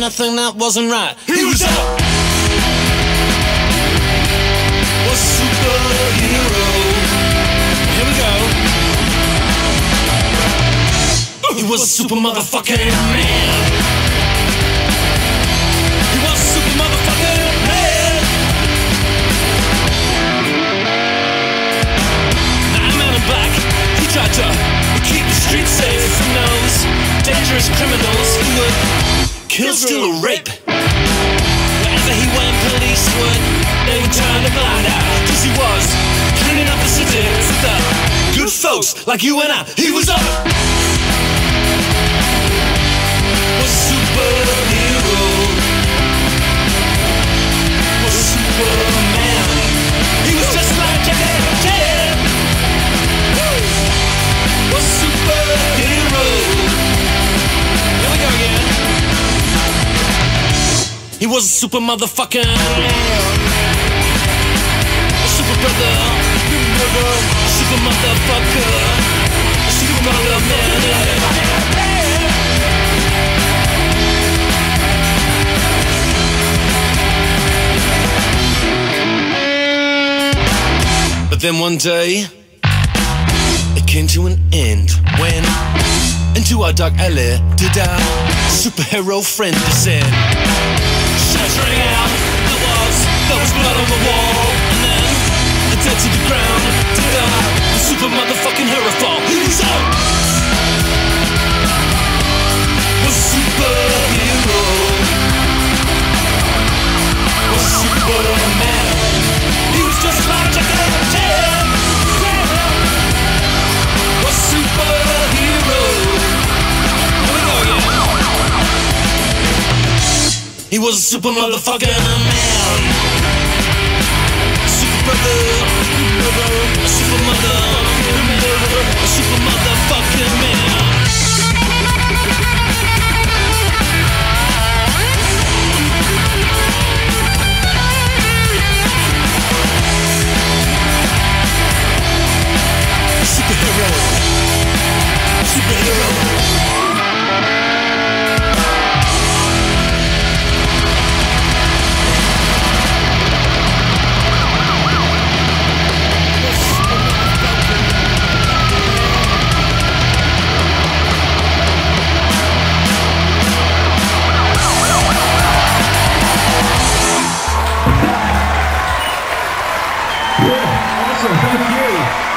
anything that wasn't right. He was up. Was a superhero. Here we go. He was a super motherfucking man. He was a super motherfucking man. I'm out of black. He tried to keep the streets safe from those dangerous criminals who would kill, steal, or rape. Wherever he went, police they would turn a blind eye, 'cause he was cleaning up the city for the good folks like you and I. He was up. Was a superhero. Was a superman. He was just like Jack. Was a superhero. Here we go again. He was a super motherfucking man. A super brother. A super motherfucker. A super brother man. But then one day it came to an end when into our dark alley did our superhero friend descend. Shattering out the walls, there was blood on the wall, and then dead to the ground did the super motherfucking hero fall. He was out. Was a superhero. Was a superman. He was just like Jack. Was a superhero. Here we go again. He was a super motherfucking man. Super brother. A super mother. A super motherfucking man. Superhero. Superhero. Awesome, thank you.